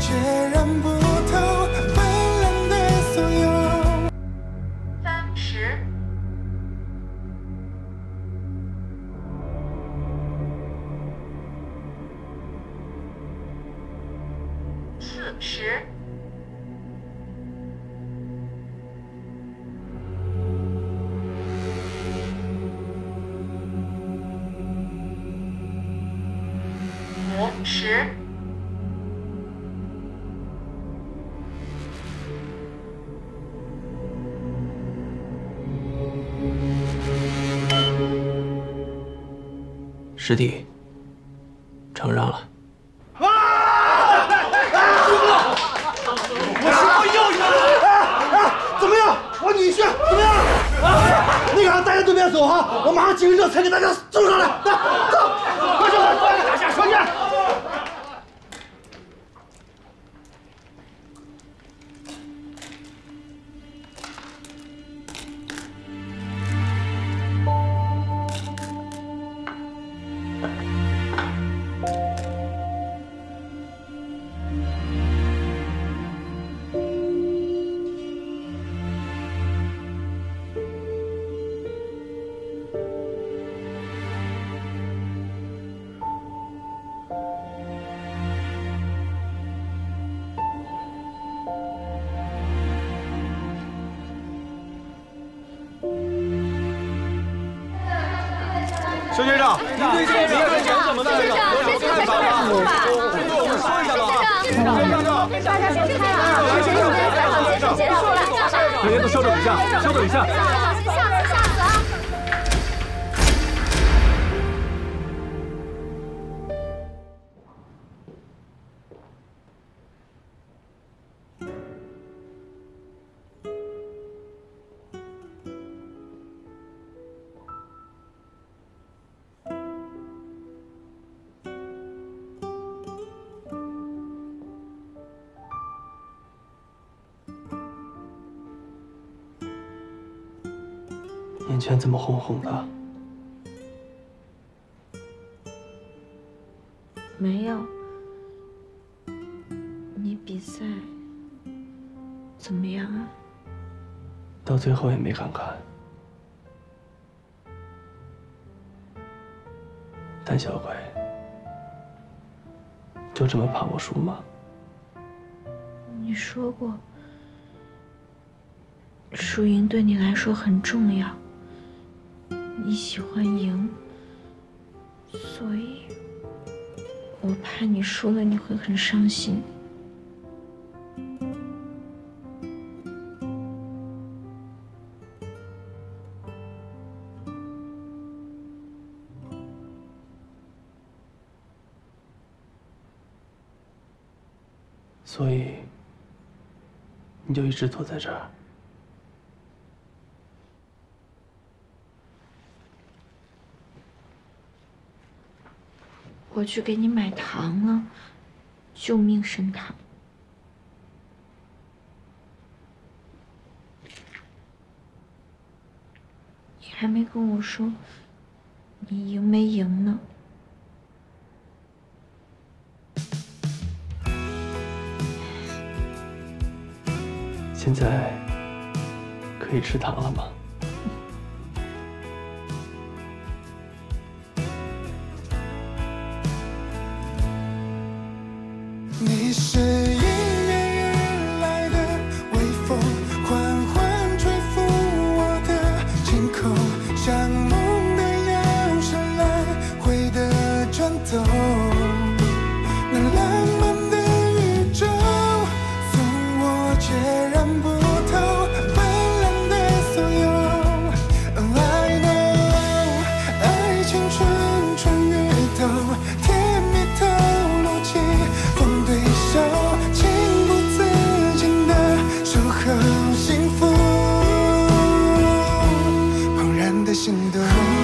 截然不同，斑斓的所有。 30、40、50、 师弟，承让了。 我师傅又赢了！怎么样？我女婿怎么样？那个大家都别走哈，我马上警车才给大家送上来。走，快上来，打下车去。 肖先生，您对这个人怎么办？有什么看法吗？跟我们说一下吧。 大家别开啊！谁先采访结束了？ 大家都稍等一下，稍等一下。 小心下子啊！ 眼前怎么红红的？ 没有。你比赛怎么样啊？ 到最后也没敢看。胆小鬼，就这么怕我输吗？ 你说过，输赢对你来说很重要。你喜欢赢，所以我怕你输了你会很伤心。 所以你就一直躲在这儿。 我去给你买糖了，救命神糖。你还没跟我说你赢没赢呢。 现在可以吃糖了吗？ 你是迎面而来的微风，缓缓吹拂我的天空，像梦的摇身来回的转动，那浪漫的宇宙，从我截然不同，斑斓的所有。Oh, I know， 爱情蠢蠢欲动，甜蜜透露起风对手，情不自禁的守候幸福，怦然的心动。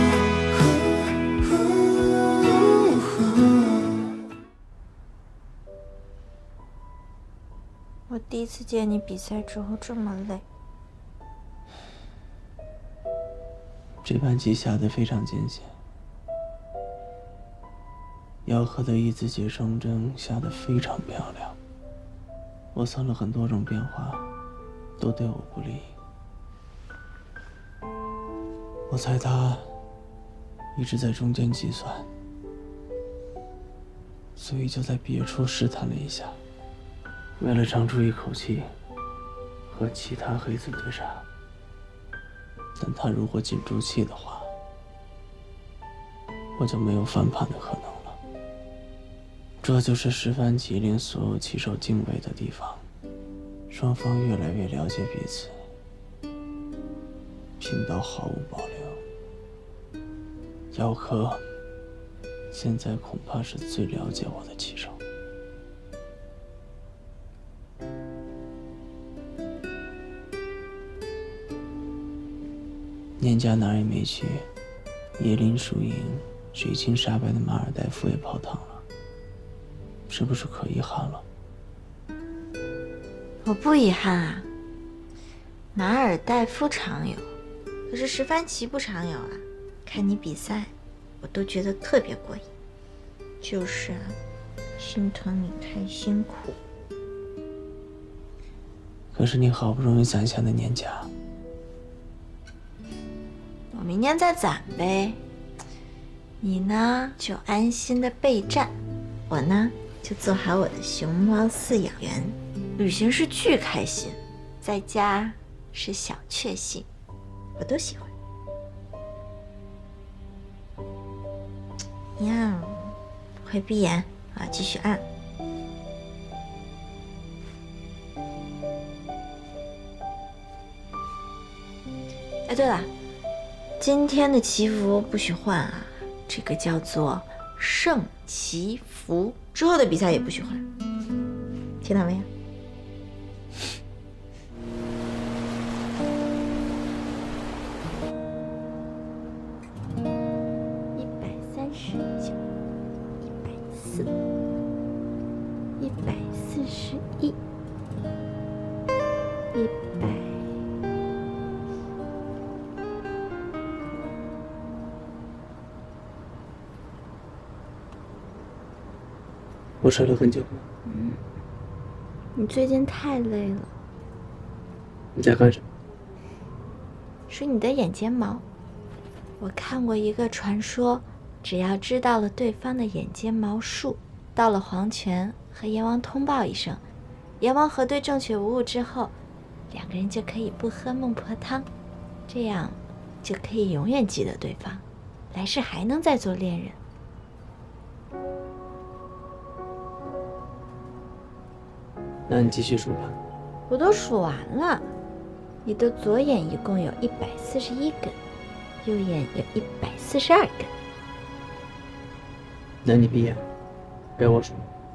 我第一次见你比赛之后这么累。 这盘棋下得非常艰险，姚贺的一字解双针下得非常漂亮。 我算了很多种变化，都对我不利。我猜他一直在中间计算，所以就在毕业初试探了一下，为了长出一口气，和其他黑子对杀。但他如果紧住气的话，我就没有翻盘的可能了。这就是石番旗令所有棋手敬畏的地方，双方越来越了解彼此，拼到毫无保留。姚科现在恐怕是最了解我的棋手。年家哪儿也没去，椰林输赢，水清沙白的马尔代夫也泡汤了，是不是可遗憾了？ 我不遗憾啊。马尔代夫常有，可是石番旗不常有啊。看你比赛，我都觉得特别过瘾。就是啊，心疼你太辛苦。 可是你好不容易攒下的年假， 我明年再攒呗。你呢就安心的备战，我呢就做好我的熊猫饲养员。旅行是巨开心，在家是小确幸，我都喜欢。呀，会闭眼啊，继续按。哎，对了，今天的祈福不许换啊，这个叫做圣祈福，之后的比赛也不许换，听到没有？139、140、141、100。 我睡了很久了。 你最近太累了。 你在干什么？ 数你的眼睫毛。我看过一个传说，只要知道了对方的眼睫毛数，到了黄泉和阎王通报一声，阎王核对正确无误之后，两个人就可以不喝孟婆汤，这样就可以永远记得对方，来世还能再做恋人。 那你继续数吧。 我都数完了，你的左眼一共有141根，右眼有142根。 那你闭眼，给我数。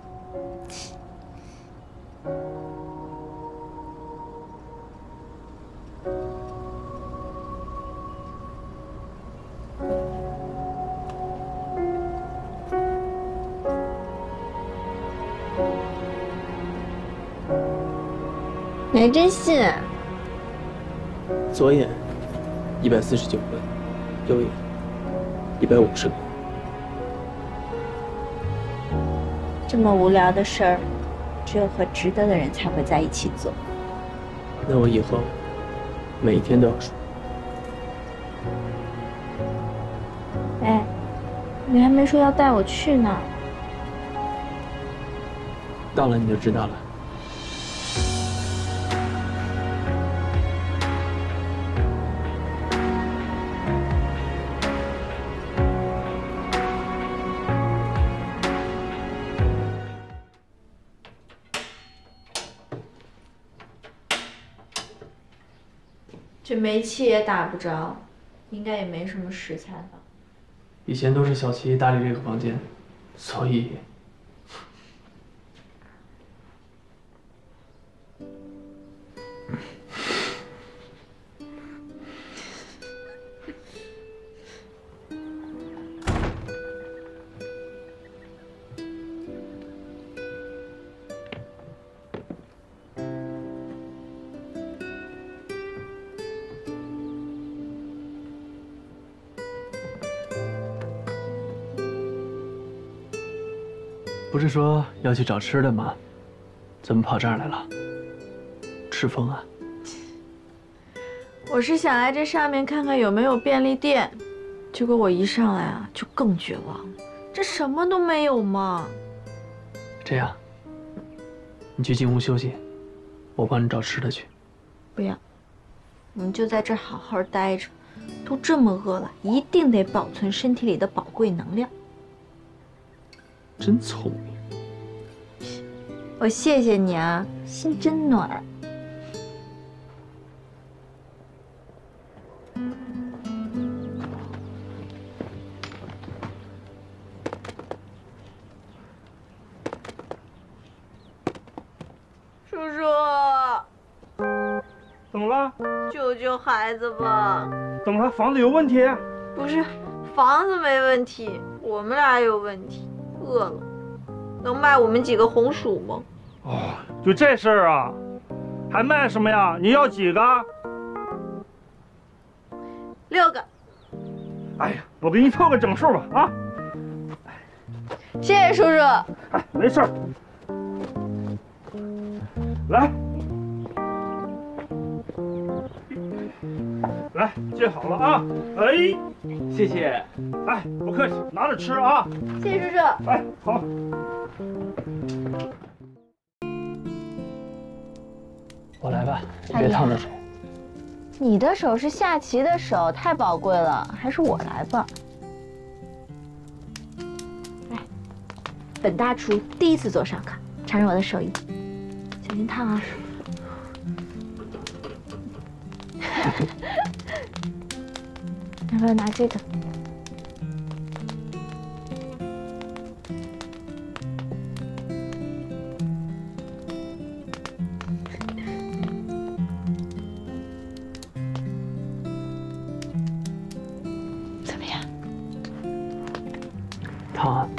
你还真信啊？ 左眼149根，右眼150根。 这么无聊的事儿，只有和值得的人才会在一起做。 那我以后每一天都要数。 哎，你还没说要带我去呢。 到了你就知道了。 这煤气也打不着，应该也没什么食材吧？ 以前都是小七打理这个房间，所以不是说要去找吃的吗？ 怎么跑这儿来了？吃风啊？ 我是想来这上面看看有没有便利店，结果我一上来啊就更绝望了，这什么都没有嘛。 这样，你去进屋休息，我帮你找吃的去。 不要，我们就在这儿好好待着，都这么饿了，一定得保存身体里的宝贵能量。 真聪明。 我谢谢你啊，心真暖。叔叔， 怎么了？ 救救孩子吧！ 怎么了？房子有问题？ 不是，房子没问题，我们俩有问题。饿了，能卖我们几个红薯吗？ 哦，就这事儿啊？还卖什么呀？你要几个 ？6个。 哎呀，我给你凑个整数吧啊！ 谢谢叔叔。 哎，没事儿。来，来，接好了啊！哎， 谢谢。 哎，不客气，拿着吃啊！ 谢谢叔叔。 哎，好。 我来吧，别烫着手。 你的手是下棋的手，太宝贵了，还是我来吧。来，本大厨第一次做烧烤，尝尝我的手艺，小心烫啊！要不要拿这个？怎么样？ 烫啊！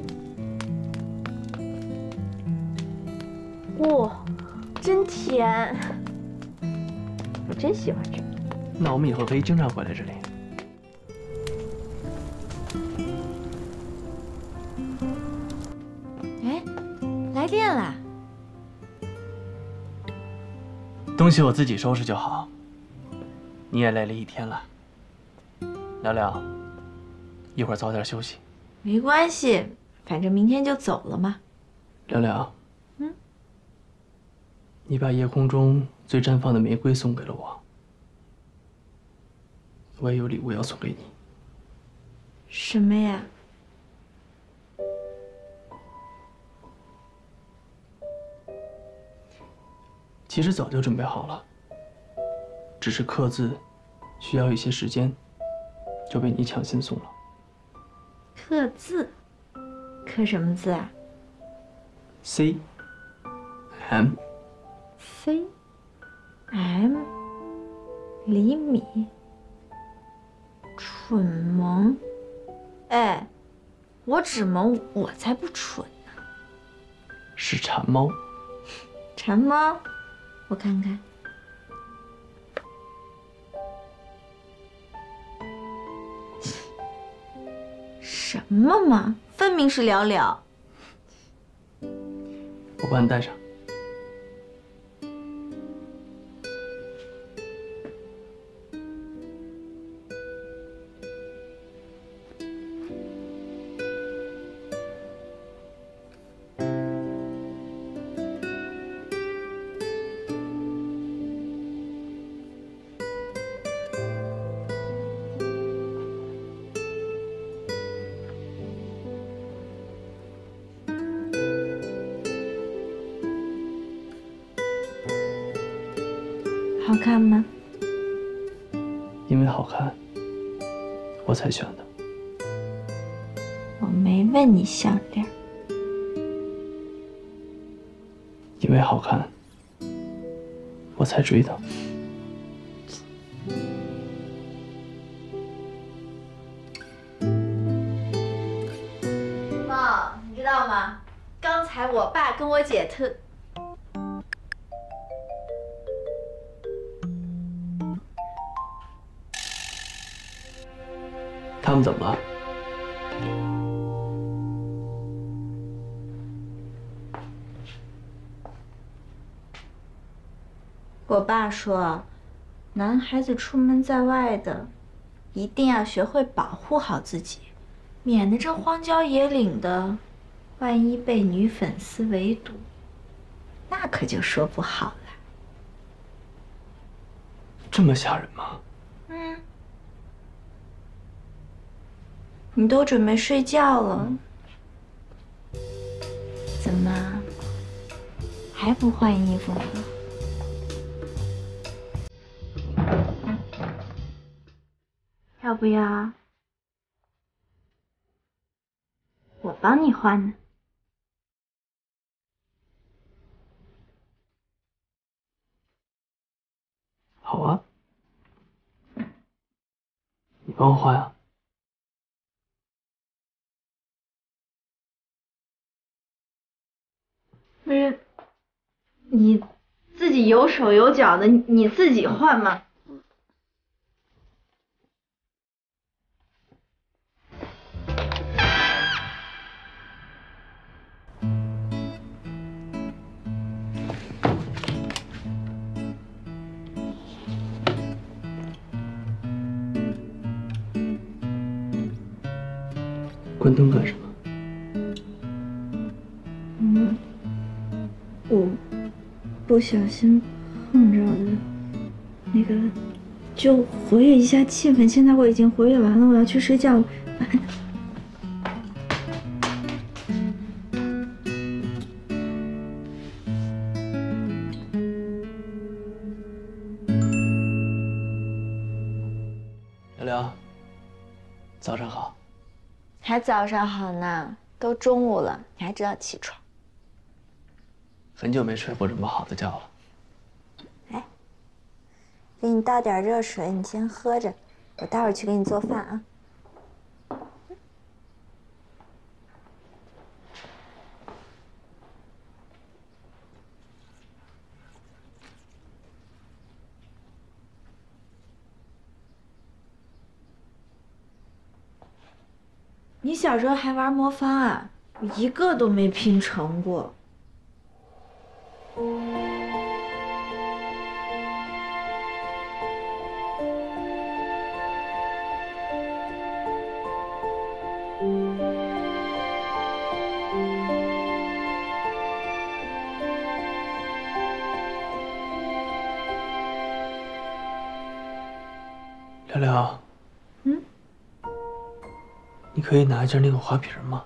哇，真甜！我真喜欢这个。 那我们以后可以经常回来这里。 哎，来电了。 东西我自己收拾就好。你也累了一天了，聊聊，一会儿早点休息。 没关系，反正明天就走了嘛。 聊聊，你把夜空中最绽放的玫瑰送给了我，我也有礼物要送给你。 什么呀？ 其实早就准备好了，只是刻字需要一些时间，就被你抢先送了。 刻字？刻什么字啊 C M ？C M 厘米。蠢萌。哎，我只萌，我才不蠢呢。 是馋猫。 馋猫？我看看。什么嘛，分明是聊聊。 我帮你带上。 好看吗？ 因为好看，我才选的。 我没问你项链。 因为好看，我才追的。 妈，你知道吗？刚才我爸跟我姐特…… 他们怎么了？ 我爸说，男孩子出门在外的，一定要学会保护好自己，免得这荒郊野岭的，万一被女粉丝围堵，那可就说不好了。 这么吓人吗？ 嗯。你都准备睡觉了，怎么还不换衣服呢？要不要我帮你换呢？ 好啊，你帮我换啊。 不是，你自己有手有脚的，你自己换嘛。 关灯干什么？ 我不小心碰着的，那个就活跃一下气氛。现在我已经活跃完了，我要去睡觉了。 聊聊，早上好。 还早上好呢，都中午了，你还知道起床？ 很久没睡过这么好的觉了。 哎，给你倒点热水，你先喝着，我待会儿去给你做饭啊。你小时候还玩魔方啊？我一个都没拼成过。 聊聊。你可以拿一下那个花瓶吗？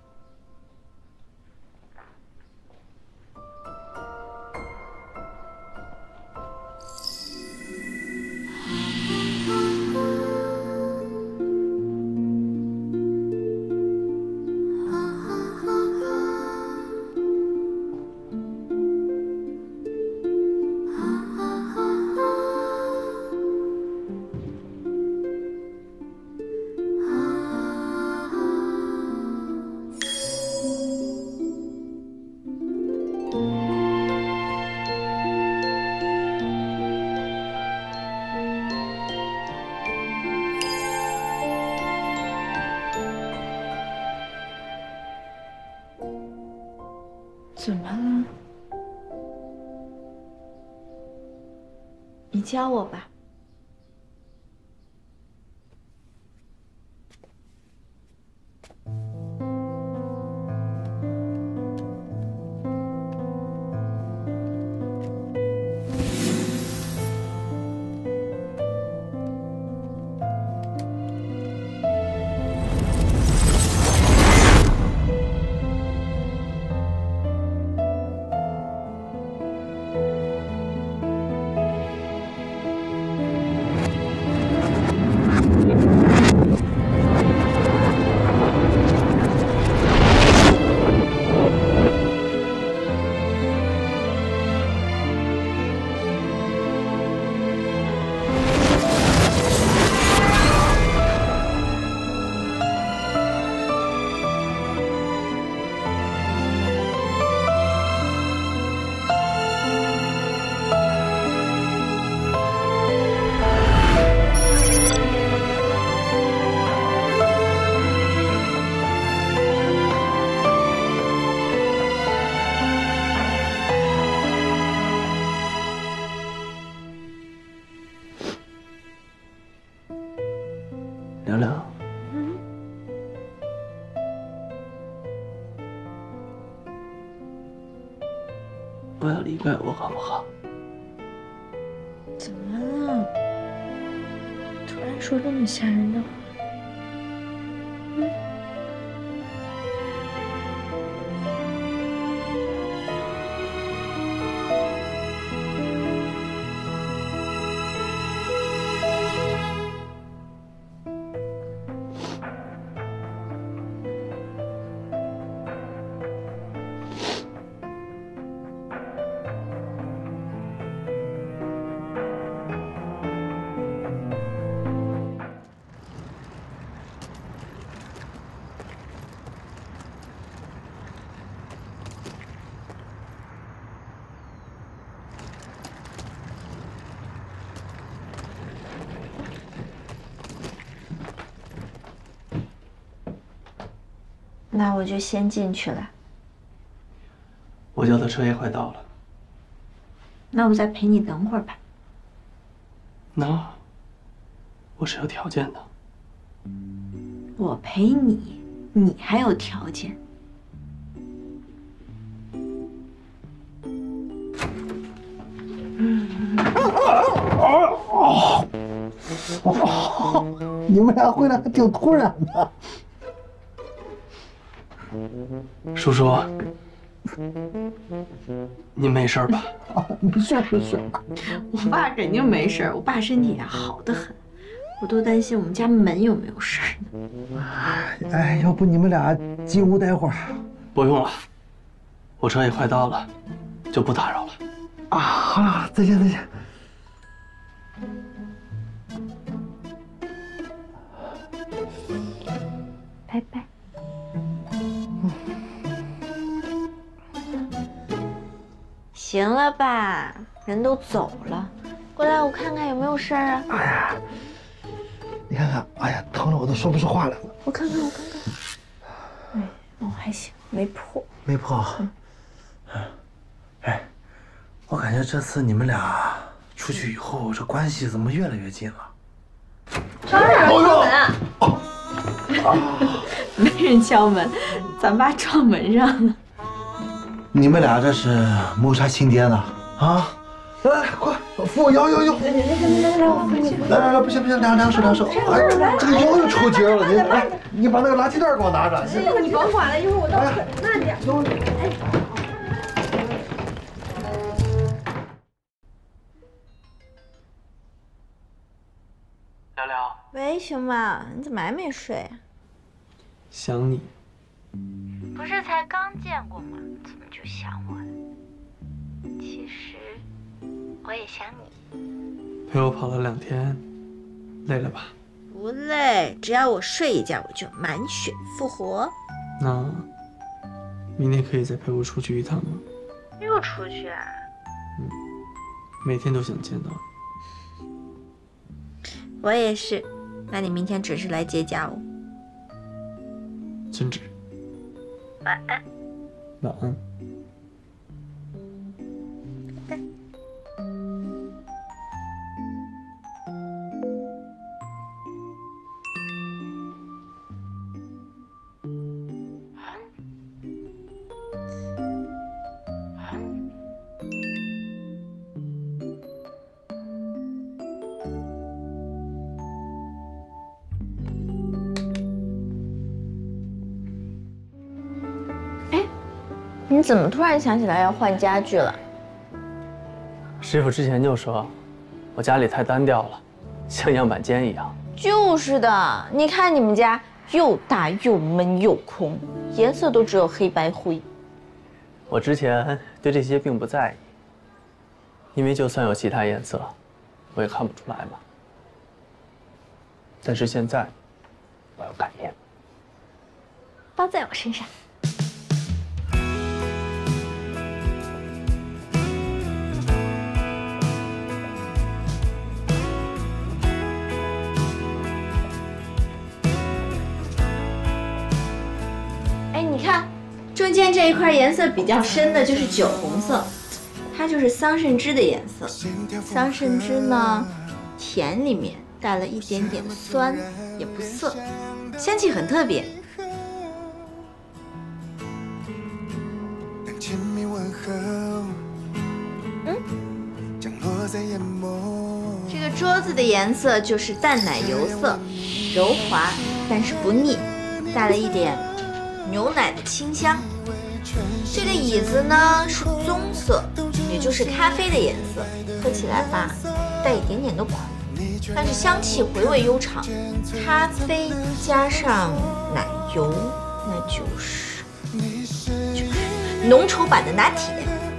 怎么了？你教我吧。 不要离开我，好不好？ 怎么了？突然说这么吓人的话。那我就先进去了。 我叫的车也快到了。 那我再陪你等会儿吧。 那我是有条件的。 我陪你，你还有条件？ 你们俩回来还挺突然的。 叔叔，您没事吧？ 没事没事。 我爸肯定没事，我爸身体好得很，我都担心我们家门有没有事呢。 哎，要不你们俩进屋待会儿？ 不用了，我车也快到了，就不打扰了。 啊，好了，再见再见。 拜拜。行了吧，人都走了，过来我看看有没有事儿啊。 哎呀，你看看，哎呀，疼的我都说不出话来了。 我看看，我看看。哎，哦，还行，没破。 没破。哎，我感觉这次你们俩出去以后，这关系怎么越来越近了？ 敲门啊！没人敲门，咱爸撞门上了。 你们俩这是谋杀亲爹呢？啊！来，快扶我摇摇摇！来，不行，两手。哎，这个腰又抽筋了，你把那个垃圾袋给我拿着。 你甭管了，一会儿我倒很慢点。 聊聊。 喂，熊猫，你怎么还没睡？ 想你。 不是才刚见过吗？怎么就想我了？其实我也想你。 陪我跑了2天，累了吧？ 不累，只要我睡一觉，我就满血复活。 那明天可以再陪我出去一趟吗？ 又出去啊？ 每天都想见到你。 我也是。那你明天准时来接驾哦。 遵旨。 晚安。 晚安。 你怎么突然想起来要换家具了？ 师傅之前就说，我家里太单调了，像样板间一样。 就是的，你看你们家又大又闷又空，颜色都只有黑白灰。 我之前对这些并不在意，因为就算有其他颜色，我也看不出来嘛。但是现在，我要改变。 包在我身上。你看，中间这一块颜色比较深的就是酒红色，它就是桑葚汁的颜色。桑葚汁呢，甜里面带了一点点酸，也不涩，香气很特别。 亲密问候， 在眼眸。 这个桌子的颜色就是淡奶油色，柔滑但是不腻，带了一点牛奶的清香。这个椅子呢是棕色，也就是咖啡的颜色，喝起来吧带一点点的苦，但是香气回味悠长。咖啡加上奶油，那就是浓稠版的拿铁。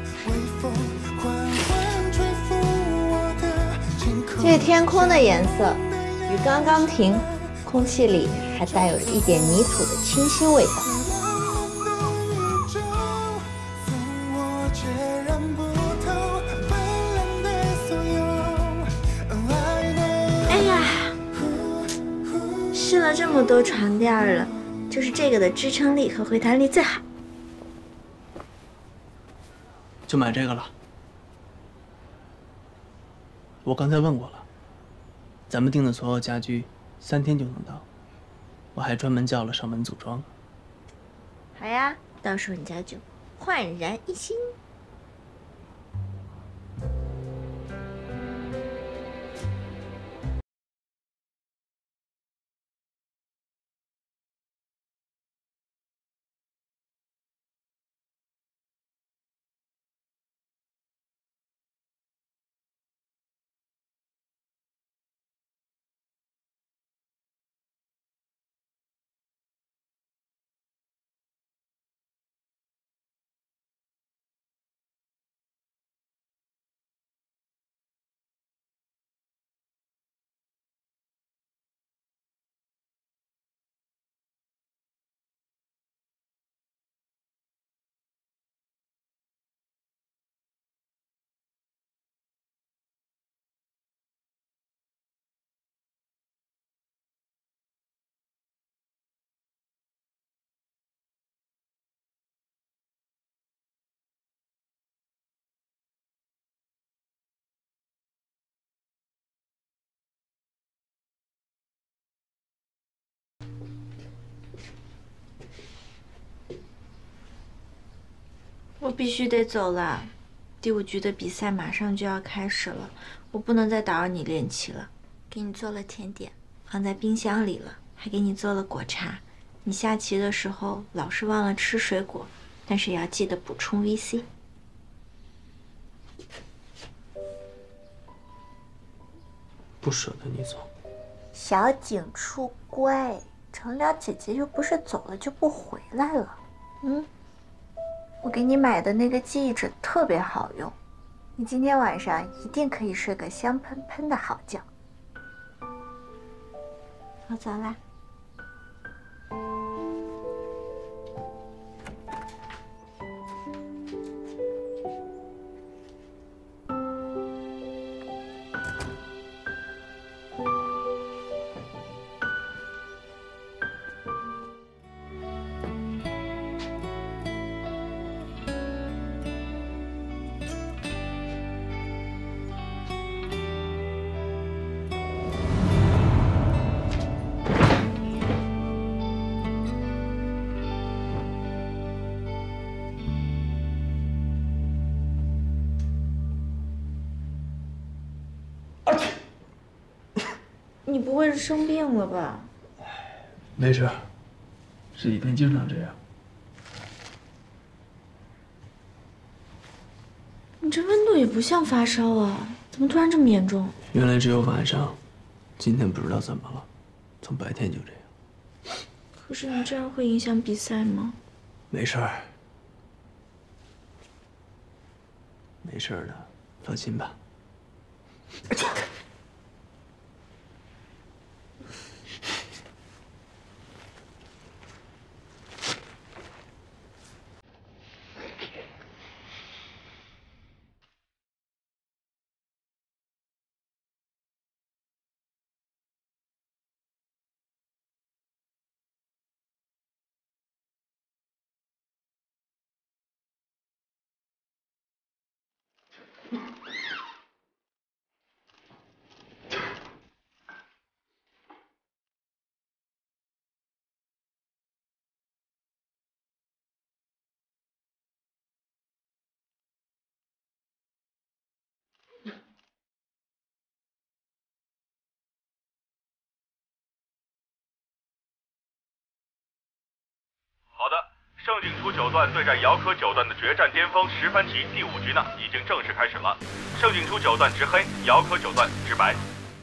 这个天空的颜色与刚刚停，空气里还带有一点泥土的清新味道。哎呀，试了这么多床垫了，就是这个的支撑力和回弹力最好。 就买这个了。我刚才问过了，咱们订的所有家居3天就能到，我还专门叫了上门组装。 好呀，到时候你家就焕然一新。我必须得走了，第5局的比赛马上就要开始了，我不能再打扰你练习了。给你做了甜点，放在冰箱里了，还给你做了果茶。你下棋的时候老是忘了吃水果，但是也要记得补充 VC。 不舍得你走。 小景初乖，成了姐姐又不是走了就不回来了。我给你买的那个记忆枕特别好用，你今天晚上一定可以睡个香喷喷的好觉。我走啦。你不会是生病了吧？ 没事，这几天经常这样。 你这温度也不像发烧啊，怎么突然这么严重？ 原来只有晚上，今天不知道怎么了，从白天就这样。 可是你这样会影响比赛吗？ 没事儿，没事儿的，放心吧。 盛景初九段对战姚科九段的决战巅峰10番棋第5局呢，已经正式开始了。盛景初九段执黑，姚科九段执白。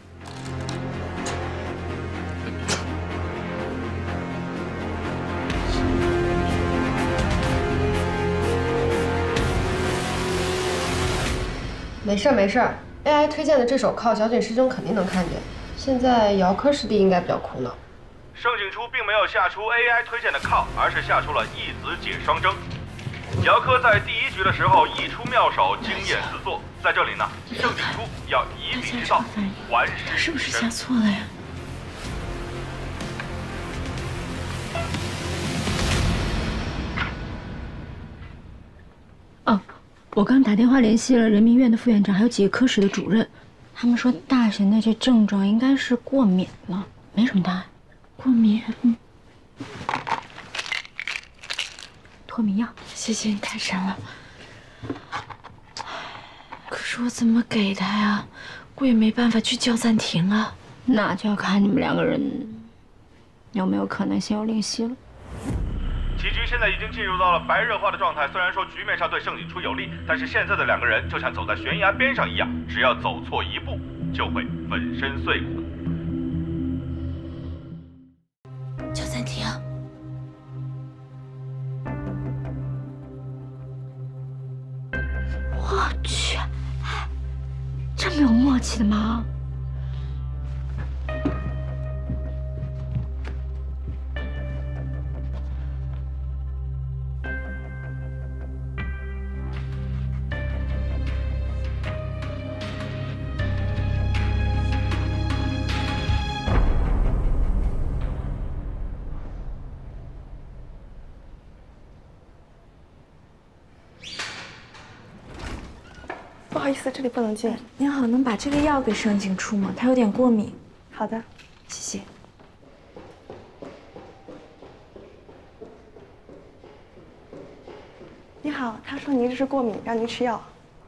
没事儿没事儿 ，AI 推荐的这手靠小景师兄肯定能看见。现在姚科师弟应该比较苦恼。 盛景初并没有下出 AI 推荐的靠，而是下出了一子解双征。姚科在第1局的时候一出妙手，惊艳四座。在这里呢，盛景初要以彼之道还施。 他是不是下错了呀？ 哦。 我刚打电话联系了人民院的副院长，还有几个科室的主任，他们说大神的这症状应该是过敏了，没什么大碍。 过敏， 脱敏药。 谢谢你，太神了。可是我怎么给他呀？我也没办法去叫暂停啊。 那就要看你们2个人有没有可能心有灵犀了。 棋局现在已经进入到了白热化的状态，虽然说局面上对盛景初有利，但是现在的2个人就像走在悬崖边上一样，只要走错一步，就会粉身碎骨。 叫暂停啊！ 我去，这么有默契的吗？ 不好意思，这里不能进。 您好，能把这个药给盛景初吗？他有点过敏。 好的， 谢谢。 你好，他说您这是过敏，让您吃药。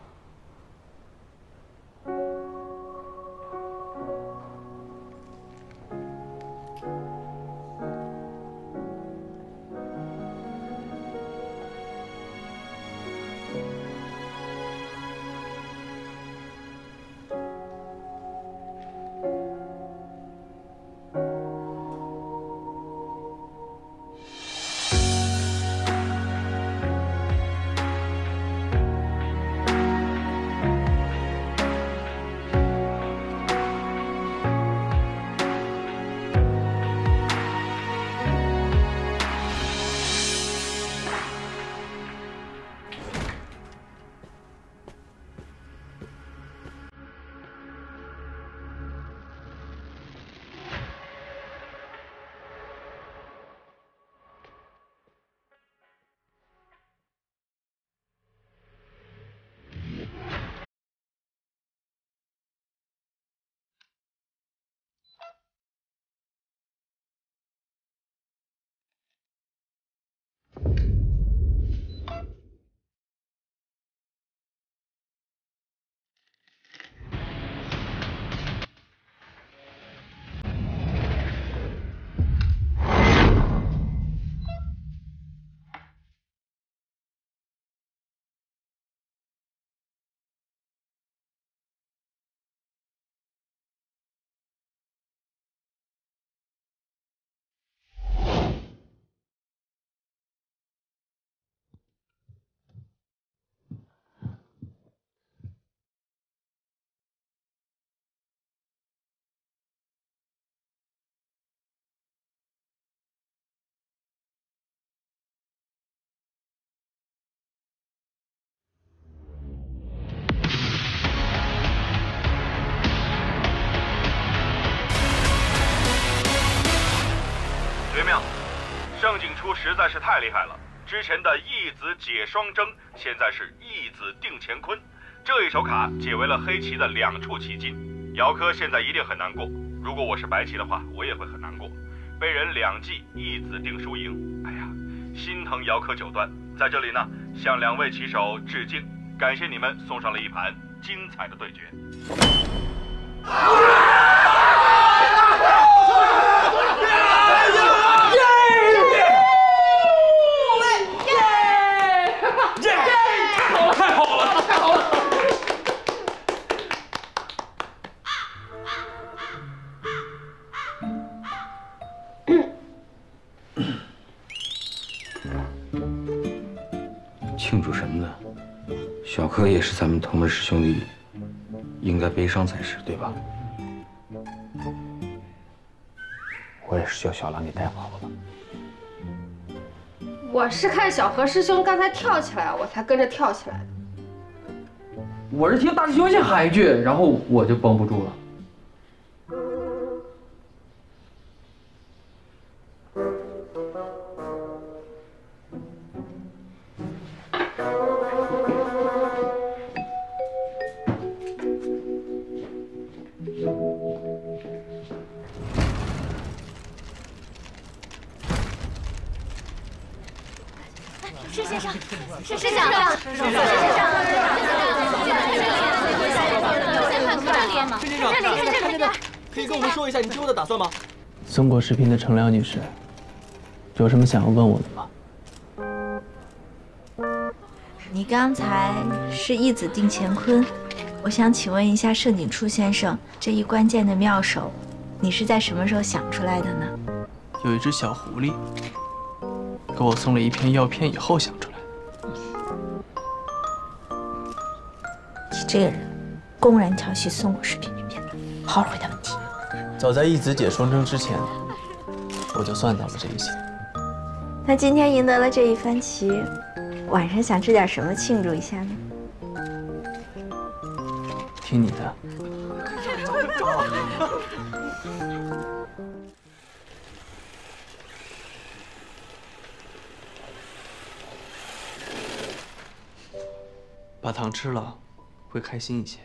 绝妙！盛景初实在是太厉害了。之前的一子解双征，现在是一子定乾坤。这一手卡解为了黑棋的2处棋筋。姚科现在一定很难过。如果我是白棋的话，我也会很难过。被人2记一子定输赢，哎呀，心疼姚科9段。在这里呢，向2位棋手致敬，感谢你们送上了一盘精彩的对决。 柯也是咱们同门师兄弟，应该悲伤才是，对吧？ 我也是需要小兰给带跑的。 我是看小何师兄刚才跳起来，我才跟着跳起来的。 我是听大师兄先喊一句，然后我就绷不住了。 施先生，施先生，施先生，这里， 可以跟我们说一下你之后的打算吗？ 送过视频的程亮女士，有什么想要问我的吗？你刚才是义子定乾坤，我想请问一下盛景初先生，这一关键的妙手，你是在什么时候想出来的呢？ 有一只小狐狸。给我送了一片药片以后想出来的。 你这个人，公然调戏宋国士平民片段，好好回答问题。 早在义子解双征之前，我就算到了这一些。 那今天赢得了这一番棋，晚上想吃点什么庆祝一下呢？ 听你的。把糖吃了，会开心一些。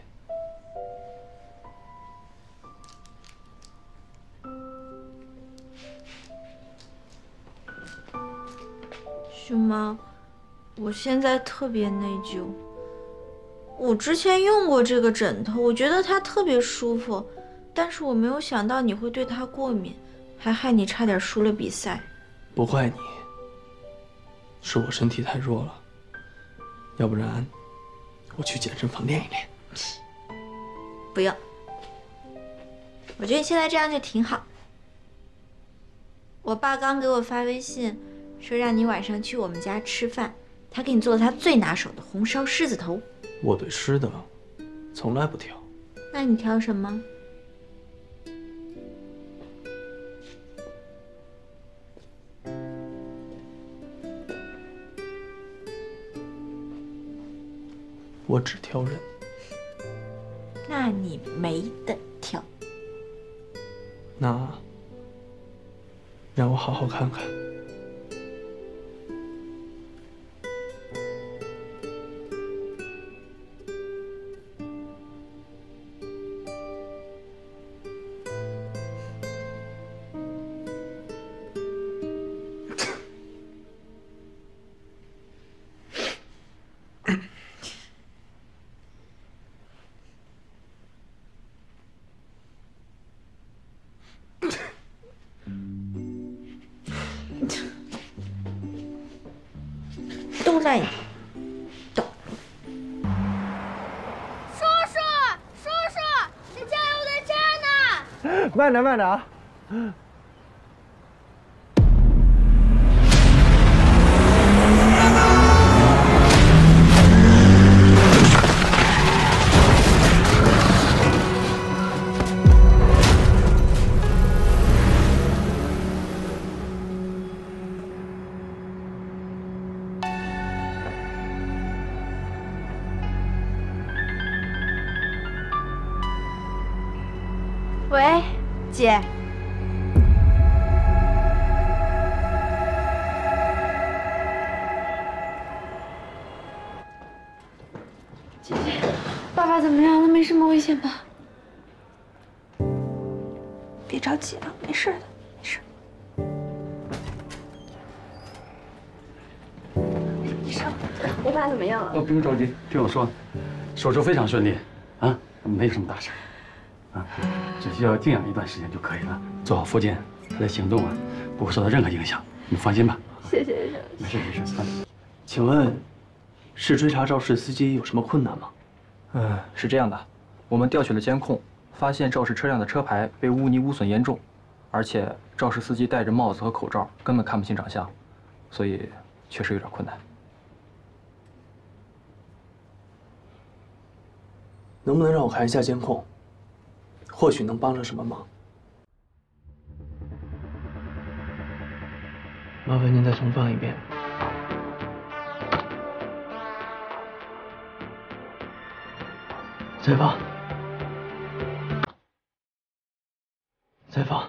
熊猫，我现在特别内疚。我之前用过这个枕头，我觉得它特别舒服，但是我没有想到你会对它过敏，还害你差点输了比赛。 不怪你，是我身体太弱了，要不然。我去健身房练一练。 不用，我觉得你现在这样就挺好。我爸刚给我发微信，说让你晚上去我们家吃饭，他给你做了他最拿手的红烧狮子头。 我对吃的从来不挑。 那你挑什么？ 我只挑人。 那你没得挑。 那让我好好看看。 都赖你，懂。 叔叔，这酱油在这儿呢。 慢点啊！ 喂，姐。 姐姐，爸爸怎么样了？没什么危险吧？别着急啊，没事的，没事。 医生，我爸怎么样了？ 不用着急，听我说，手术非常顺利，啊，没什么大事。啊，只需要静养一段时间就可以了。做好复健，他的行动啊不会受到任何影响，你放心吧。 谢谢医生。 没事。 请问，是追查肇事司机有什么困难吗？ 是这样的，我们调取了监控，发现肇事车辆的车牌被污泥污损严重，而且肇事司机戴着帽子和口罩，根本看不清长相，所以确实有点困难。 能不能让我看一下监控？或许能帮上什么忙。麻烦您再重放一遍。再放。再放。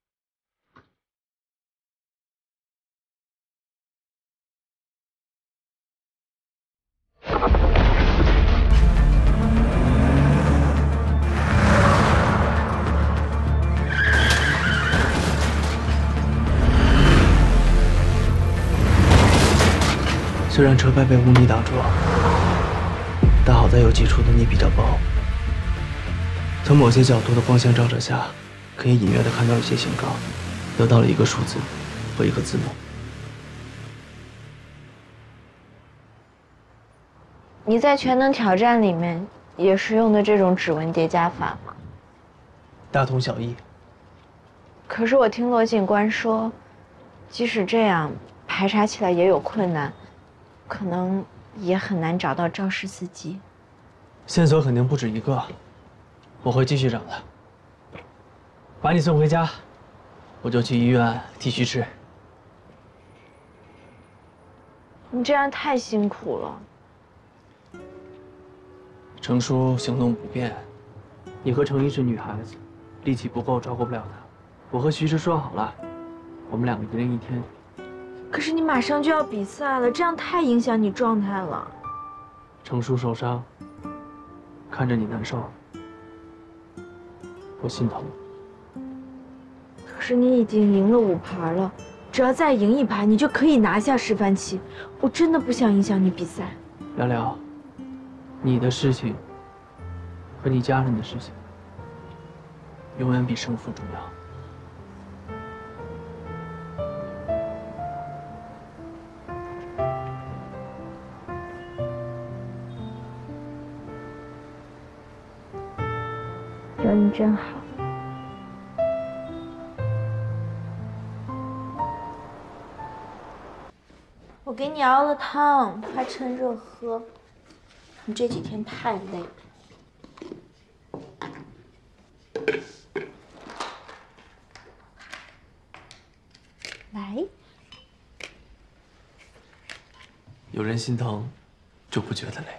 虽然车牌被污泥挡住，但好在有几处的泥比较薄，从某些角度的光线照射下，可以隐约的看到一些形状，得到了一个数字和一个字母。 你在全能挑战里面也是用的这种指纹叠加法吗？ 大同小异。 可是我听罗警官说，即使这样，排查起来也有困难。可能也很难找到肇事司机。 线索肯定不止一个，我会继续找的。把你送回家，我就去医院继续吃。 你这样太辛苦了。 程叔行动不便，你和程一是女孩子，力气不够照顾不了她。我和徐迟说好了，我们两个一人一天。 可是你马上就要比赛了，这样太影响你状态了。 程叔受伤，看着你难受，我心疼。 可是你已经赢了5盘了，只要再赢1盘，你就可以拿下示范期。我真的不想影响你比赛。 聊聊，你的事情和你家人的事情，永远比胜负重要。 有你真好。我给你熬了汤，快趁热喝。你这几天太累了。来。 有人心疼，就不觉得累。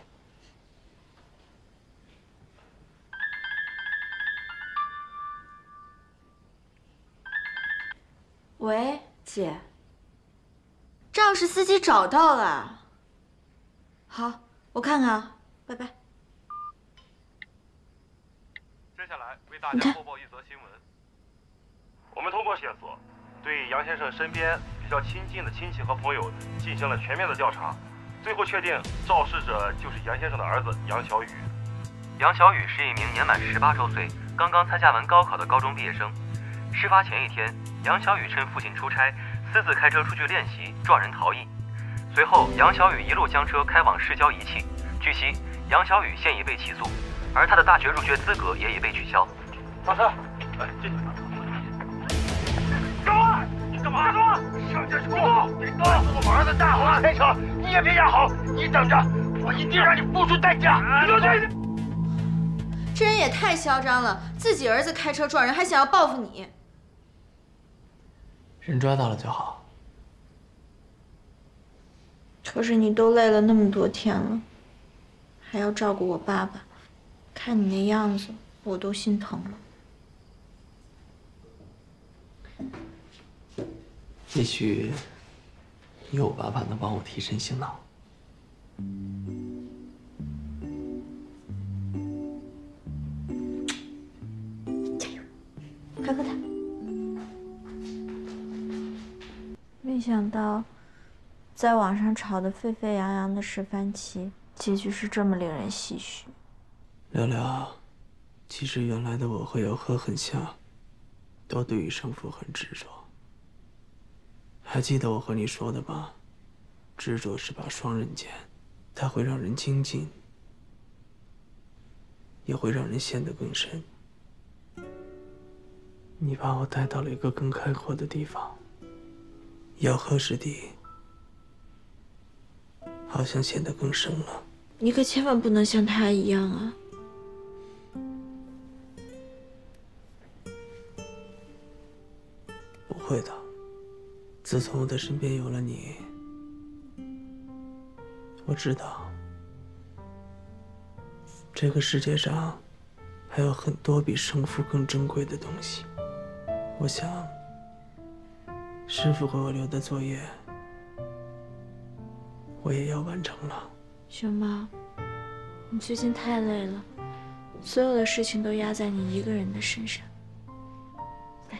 喂，姐。肇事司机找到了。好，我看看啊，拜拜。 接下来为大家播报一则新闻。我们通过线索，对杨先生身边比较亲近的亲戚和朋友进行了全面的调查，最后确定肇事者就是杨先生的儿子杨小雨。 杨小雨是一名年满18周岁、刚刚参加完高考的高中毕业生。事发前一天，杨小雨趁父亲出差，私自开车出去练习，撞人逃逸。随后，杨小雨一路将车开往市郊遗弃。据悉，杨小雨现已被起诉，而他的大学入学资格也已被取消。 上车，来，进去。张万，你干嘛？上车之后，你告诉我儿子大华开车，你也别压好，你等着，我一定让你付出代价。刘队， 这人也太嚣张了，自己儿子开车撞人，还想要报复你。 人抓到了就好。 可是你都累了那么多天了，还要照顾我爸爸，看你那样子，我都心疼了。 也许你有办法能帮我提神醒脑。 加油，快喝汤。没想到，在网上吵得沸沸扬扬的示范期，结局是这么令人唏嘘。 聊聊，其实原来的我和姚贺很像，都对于胜负很执着。还记得我和你说的吧？执着是把双刃剑，它会让人精进，也会让人陷得更深。你把我带到了一个更开阔的地方。姚贺师弟好像陷得更深了。 你可千万不能像他一样啊！ 会的。自从我的身边有了你，我知道这个世界上还有很多比胜负更珍贵的东西。我想，师傅给我留的作业，我也要完成了。 熊猫，你最近太累了，所有的事情都压在你一个人的身上。来，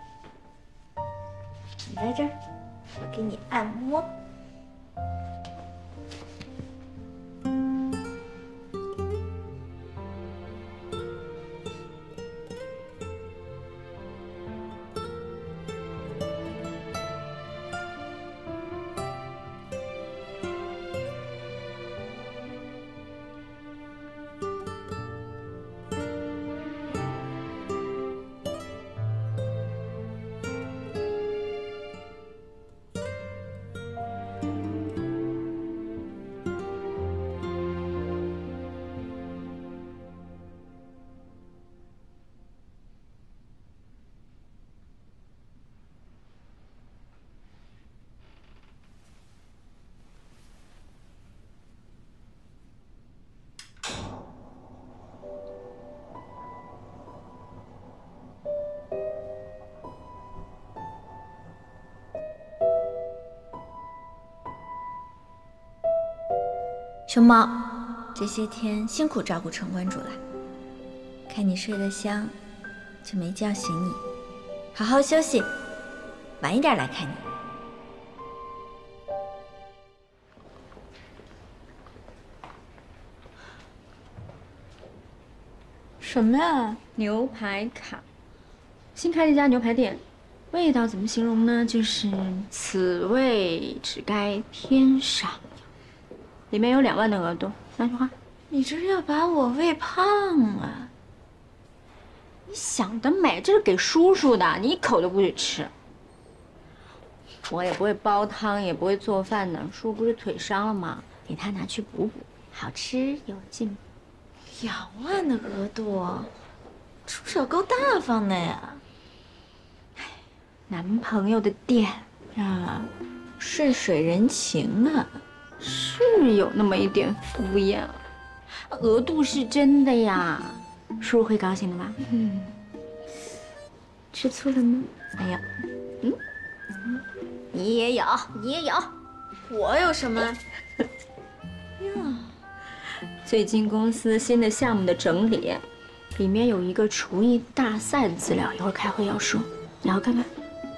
你在这儿，我给你按摩。熊猫，这些天辛苦照顾陈关主了，看你睡得香，就没叫醒你，好好休息，晚一点来看你。 什么呀？牛排卡，新开了一家牛排店，味道怎么形容呢？就是此味只该天上有。里面有2万的额度，那句话。 你这是要把我喂胖啊？ 你想得美，这是给叔叔的，你一口都不许吃。我也不会煲汤，也不会做饭的，叔不是腿伤了吗？给他拿去补补，好吃有进步。 2万的额度，出手够大方的呀。 男朋友的店啊，顺水人情啊。 是有那么一点敷衍，额度是真的呀，叔叔会高兴的吧？吃醋了吗？没有。你也有，你也有。 我有什么？ 呀，最近公司新的项目的整理，里面有一个厨艺大赛的资料，一会儿开会要说，你要看看。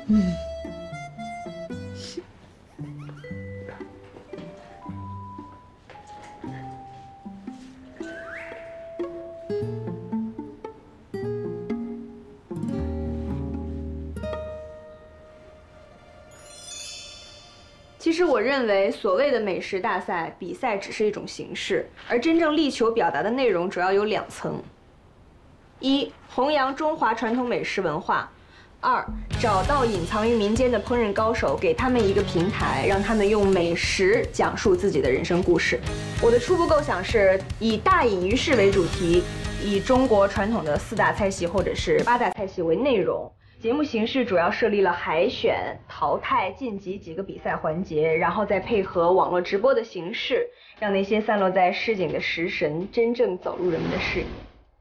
其实我认为，所谓的美食大赛比赛只是一种形式，而真正力求表达的内容主要有2层：一、弘扬中华传统美食文化；二、找到隐藏于民间的烹饪高手，给他们一个平台，让他们用美食讲述自己的人生故事。我的初步构想是以大隐于市为主题，以中国传统的4大菜系或者是8大菜系为内容。节目形式主要设立了海选、淘汰、晋级几个比赛环节，然后再配合网络直播的形式，让那些散落在市井的食神真正走入人们的视野。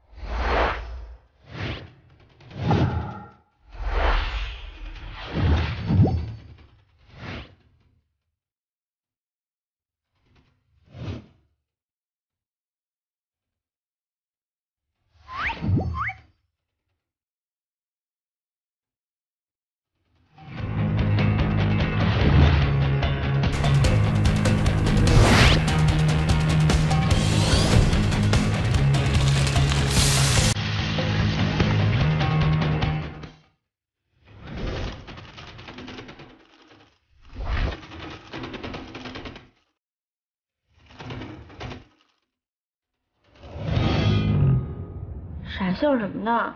傻笑什么呢？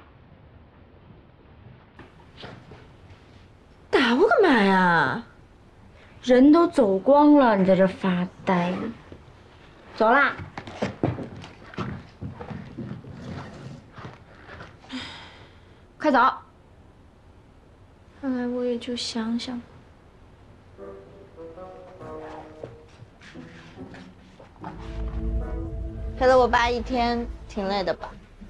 打我干嘛呀？ 人都走光了，你在这发呆。走啦。快走！ 看来我也就想想。陪了我爸一天，挺累的吧？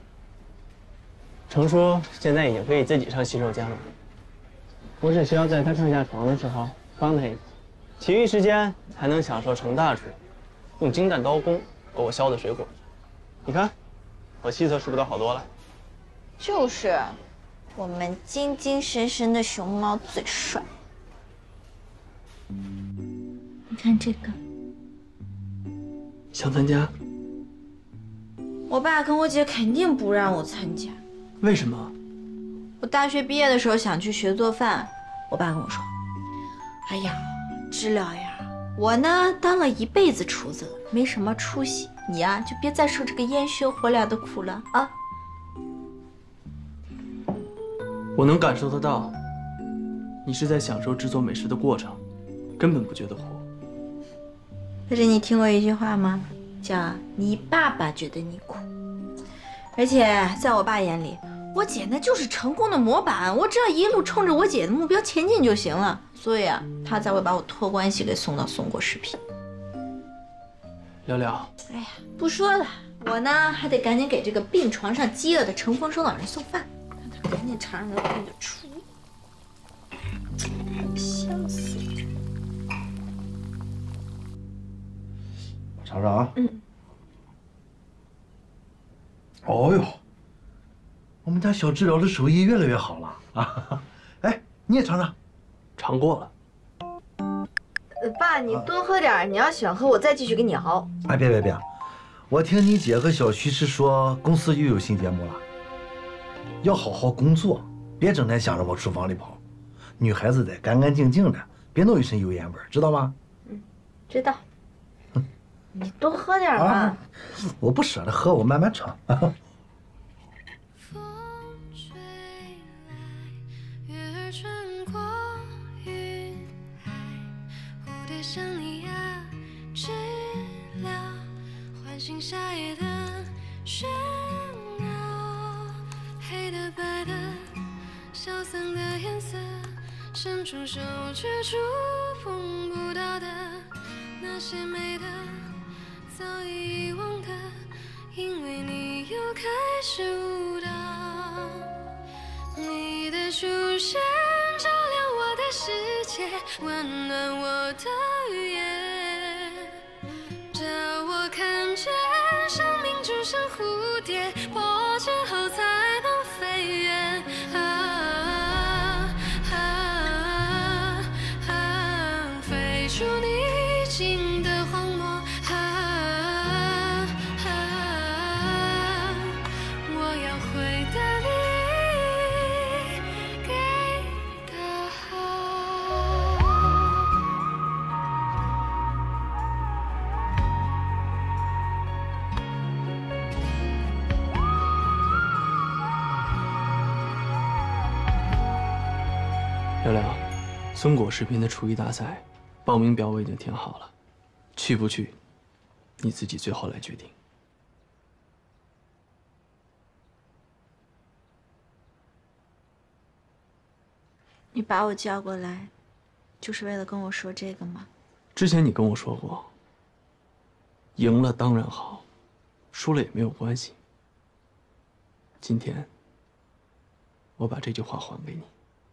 程叔现在已经可以自己上洗手间了，我只需要在他上下床的时候帮他一把，其余时间还能享受程大厨用精湛刀工给我削的水果。你看，我气色是不是都好多了？ 就是，我们精精神神的熊猫最帅。你看这个， 想参加？ 我爸跟我姐肯定不让我参加。 为什么？ 我大学毕业的时候想去学做饭，我爸跟我说：“哎呀，知了呀，我呢当了一辈子厨子了，没什么出息，你呀就别再受这个烟熏火燎的苦了啊。” 我能感受得到，你是在享受制作美食的过程，根本不觉得苦。 可是你听过一句话吗？叫“你爸爸觉得你苦”。而且在我爸眼里，我姐那就是成功的模板，我只要一路冲着我姐的目标前进就行了。所以啊，他才会把我托关系给送到松果食品。 聊聊。 哎呀，不说了，我呢还得赶紧给这个病床上饥饿的程丰收老人送饭，让他赶紧尝尝他的厨艺。香死了。 尝尝啊。 嗯。 哦呦，我们家小知了的手艺越来越好了啊！哎，你也尝尝。 尝过了。 爸，你多喝点，你要喜欢喝，我再继续给你熬。 哎，别！我听你姐和小徐是说公司又有新节目了，要好好工作，别整天想着往厨房里跑。女孩子得干干净净的，别弄一身油烟味，知道吗？ 嗯，知道。你多喝点吧。 啊，我不舍得喝，我慢慢尝。 像你啊，知了唤醒夏夜的喧闹，黑的白的，萧瑟的颜色，伸出手却触碰不到的，那些美的，早已遗忘的，因为你又开始舞蹈。你的出现照亮我的世界，温暖我的语言，叫我看见生命就像蝴蝶，破茧后才能飞远。飞出逆境的荒漠。我要回答你。 聊聊，松果食品的厨艺大赛，报名表我已经填好了，去不去，你自己最后来决定。 你把我叫过来，就是为了跟我说这个吗？ 之前你跟我说过，赢了当然好，输了也没有关系。今天，我把这句话还给你。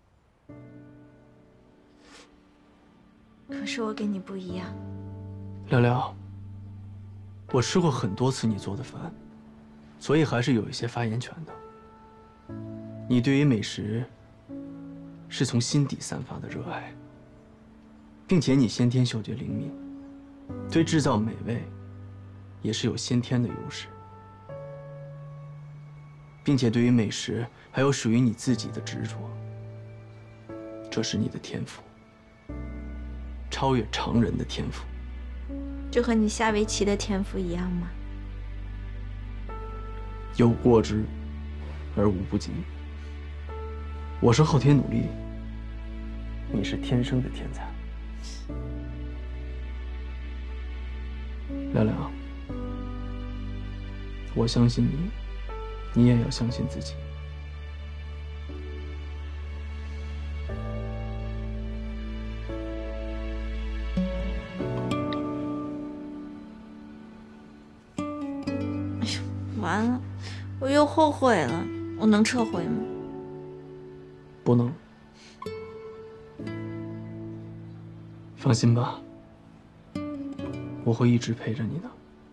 可是我跟你不一样。 聊聊，我吃过很多次你做的饭，所以还是有一些发言权的。你对于美食是从心底散发的热爱，并且你先天嗅觉灵敏，对制造美味也是有先天的优势，并且对于美食还有属于你自己的执着，这是你的天赋。超越常人的天赋， 就和你下围棋的天赋一样吗？ 有过之而无不及。我是后天努力，你是天生的天才。聊聊，我相信你，你也要相信自己。 了，我又后悔了，我能撤回吗？ 不能。放心吧，我会一直陪着你的。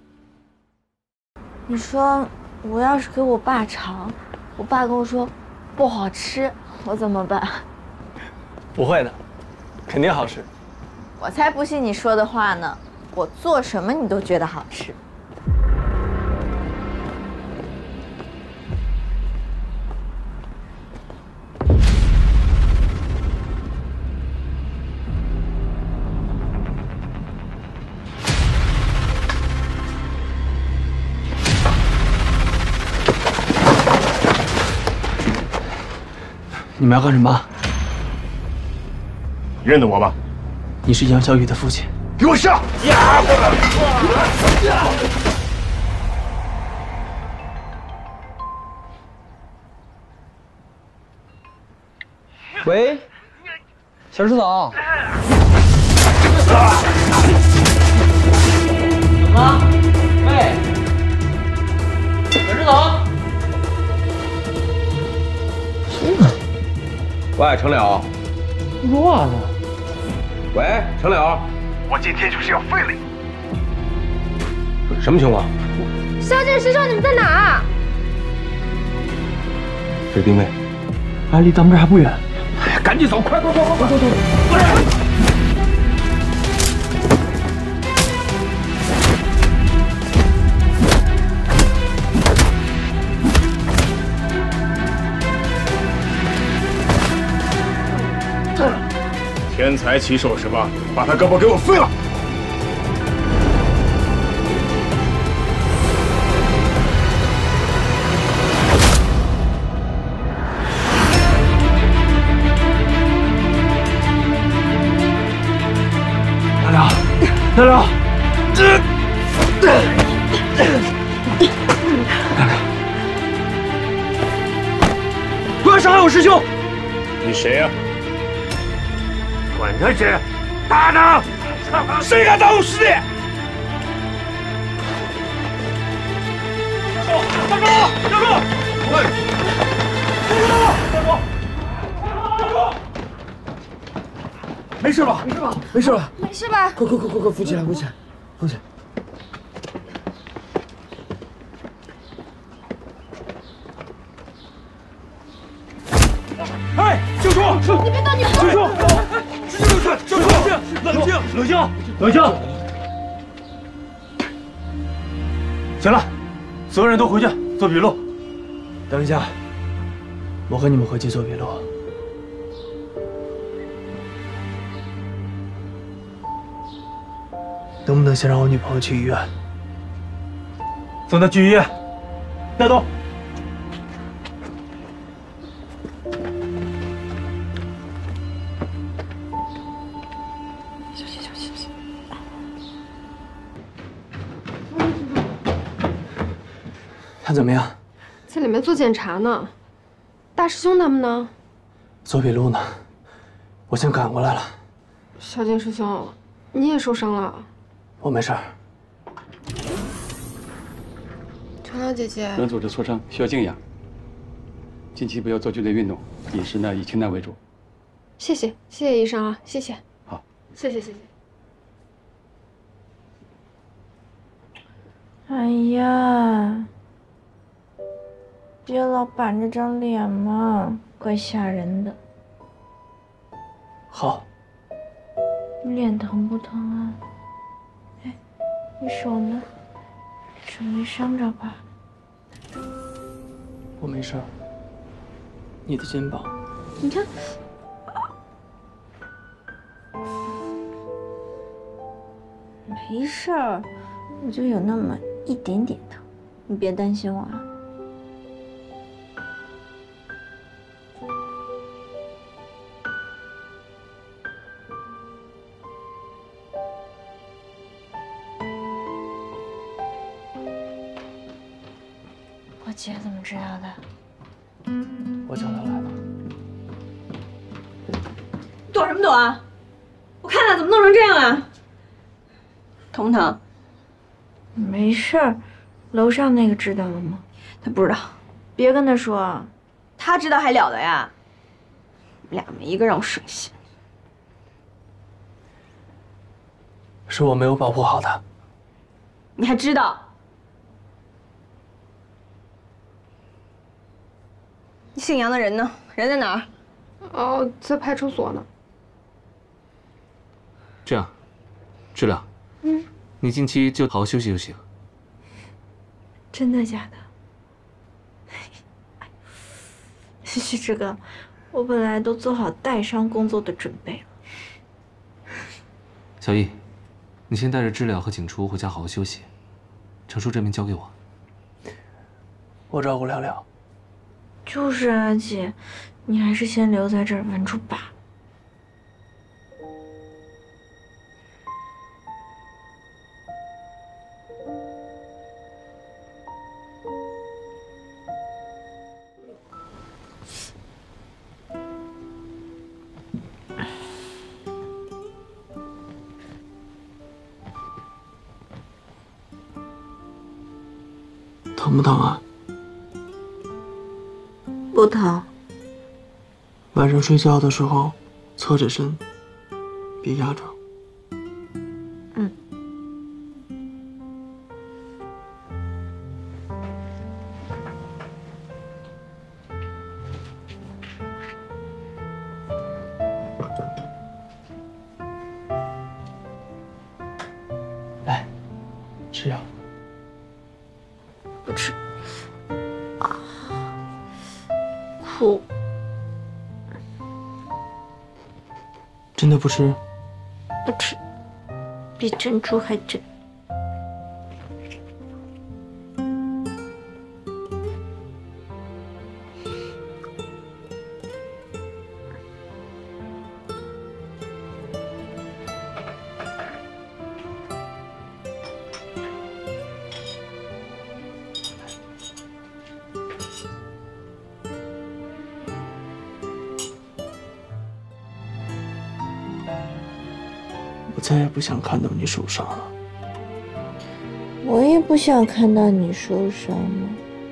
你说我要是给我爸尝，我爸跟我说不好吃，我怎么办？ 不会的，肯定好吃。 我才不信你说的话呢，我做什么你都觉得好吃。 你们要干什么？ 认得我吗？ 你是杨小雨的父亲。 给我上！ 喂，小石总。怎么了？喂，小石总。 喂，程了。 我呢？ 喂，程了。我今天就是要废了你。什么情况？ 小姐师兄，你们在哪儿？ 这是定位。 哎，离咱们这儿还不远。 哎呀，赶紧走，快走！天才棋手是吧？把他胳膊给我废了！ 大刘，不要伤害我师兄！ 你谁呀？管他谁！打他！谁敢打我师弟？站住！站住！喂！站住！没事吧？没事吧？没事吧？ 没事吧？ 快，扶起来！扶起来！ 哎，救主！ 你别动！ 救主！救主！冷静！行了，所有人都回去做笔录。 等一下，我和你们回去做笔录。能不能先让我女朋友去医院？ 送她去医院，带动。 小心！ 他怎么样？ 在里面做检查呢。大师兄他们呢？ 做笔录呢。我先赶过来了。 小静师兄，你也受伤了？ 我没事儿。 程亮姐姐， 软组织挫伤，需要静养。近期不要做剧烈运动，饮食呢以清淡为主。 谢谢医生啊，谢谢。 好， 谢谢。 哎呀，别老板着张脸嘛，怪吓人的。 好。 你脸疼不疼啊？哎，你手呢？手没伤着吧？ 我没事儿。你的肩膀， 你看，没事儿，我就有那么一点点疼，你别担心我啊。我姐怎么知道的？ 我叫她来的。 躲什么躲啊？我看他怎么弄成这样了？疼不疼？ 没事儿，楼上那个知道了吗？ 他不知道， 别跟他说， 他知道还了得呀？你们俩没一个让我省心。 是我没有保护好他。 你还知道？姓杨的人呢？人在哪儿？ 哦，在派出所呢。 这样，知了，你近期就好好休息就行。 真的假的？旭志哥，我本来都做好带伤工作的准备了。 小易，你先带着知了和景初回家好好休息，程叔这边交给我。 我照顾了了。 就是啊，姐，你还是先留在这儿稳住把。 疼不疼啊？ 不疼。 晚上睡觉的时候，侧着身，别压着。来，吃药。 不吃。苦。 真的不吃？ 不吃，比珍珠还真。 我再也不想看到你受伤了。 我也不想看到你受伤了。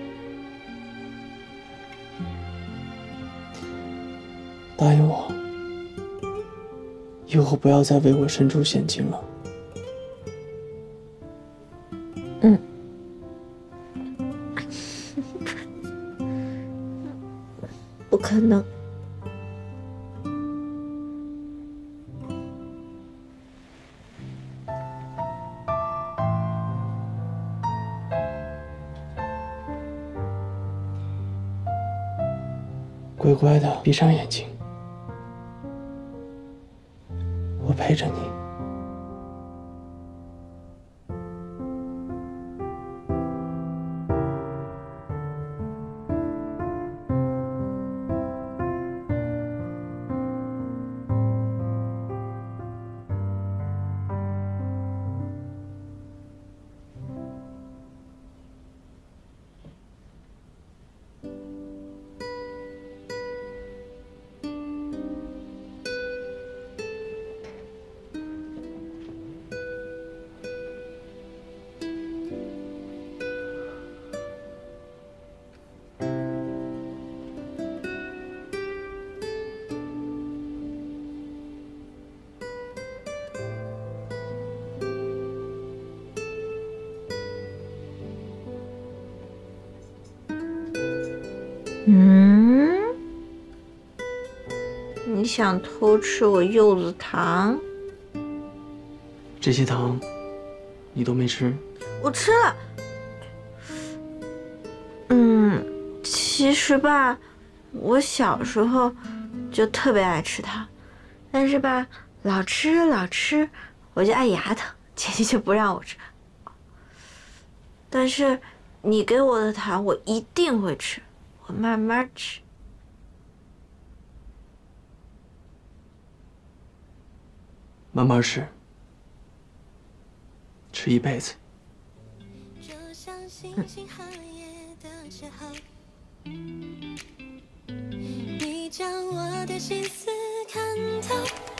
答应我，以后不要再为我伸出险情了。 不可能。 乖乖的闭上眼睛，我陪着你。 你想偷吃我柚子糖？ 这些糖，你都没吃？ 我吃了。其实吧，我小时候就特别爱吃糖，但是吧，老吃，我就爱牙疼，姐姐就不让我吃。但是你给我的糖，我一定会吃，我慢慢吃。 慢慢吃，吃一辈子。 你将我的心思看透，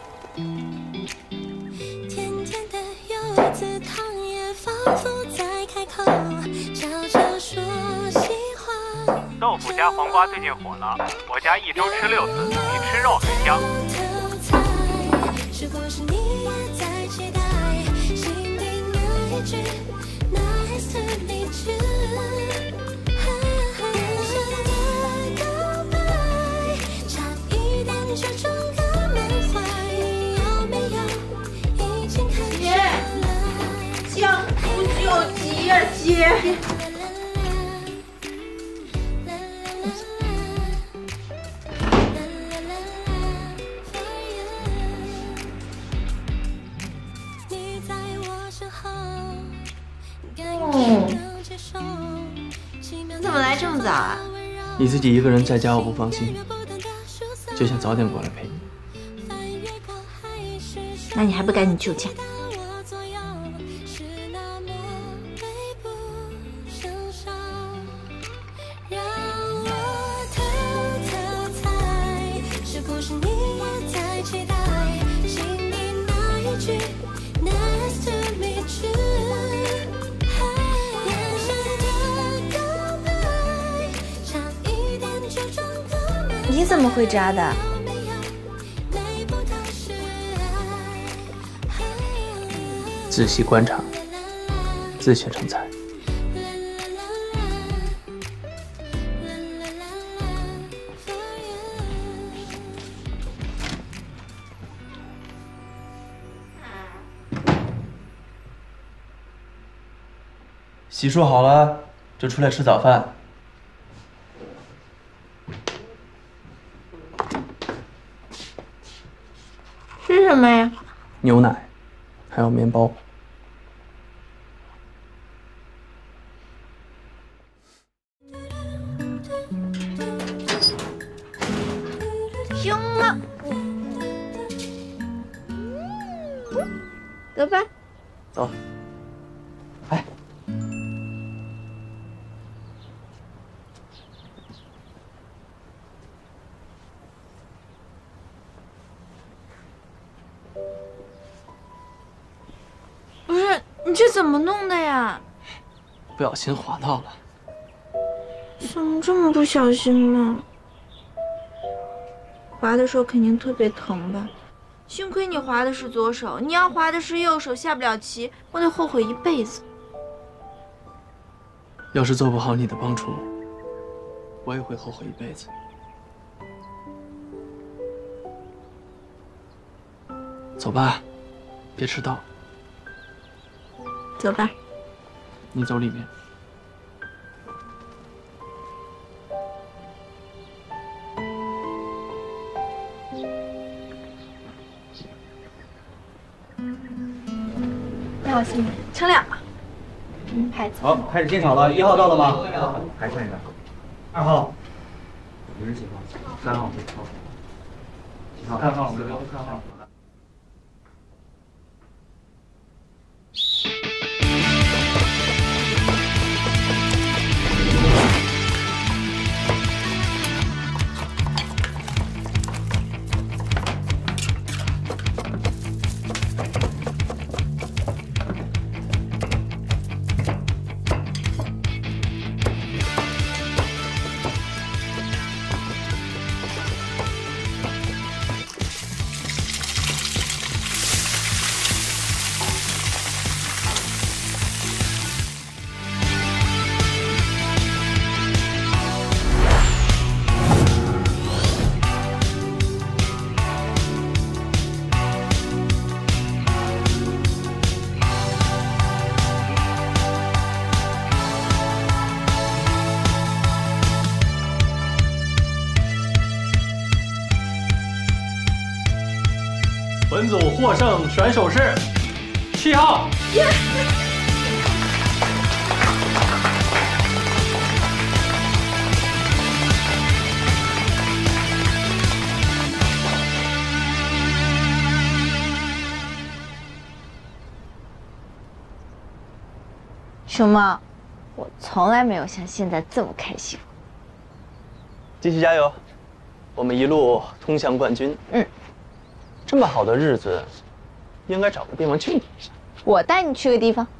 甜甜的柚子糖也仿佛在开口，悄悄说喜欢豆腐加黄瓜最近火了，我家1周吃6次，比吃肉还香。 是不是你也在期待心里那一句 Nice to meet you？ 人生的告白，差一点就中个满怀，有没有已经开始了？ 江湖救急呀，姐！你怎么来这么早啊？ 你自己一个人在家我不放心，就想早点过来陪你。 那你还不赶紧救驾？ 是不是你也在期待心里那一句 Nice to meet you？ 人生的告白，差一点就中个满怀。 你怎么会扎的？ 仔细观察，自学成才。 洗漱好了，就出来吃早饭。 是什么呀？ 牛奶，还有面包。 行了，走吧。 走。 不是，你这怎么弄的呀？ 不小心滑到了。 怎么这么不小心呢？滑的时候肯定特别疼吧？幸亏你滑的是左手，你要滑的是右手，下不了棋，我得后悔一辈子。 要是做不好你的帮厨，我也会后悔一辈子。走吧，别迟到。 走吧。 你走里面。 你好，新人，称2个。牌子。 好，开始进场了。1号到了吗？还剩一个。2号。有人几号？3号。几号？看号，我这边看号。 本组获胜选手是7号。 熊猫，我从来没有像现在这么开心。 继续加油，我们一路通向冠军。这么好的日子，应该找个地方庆祝一下。 我带你去个地方。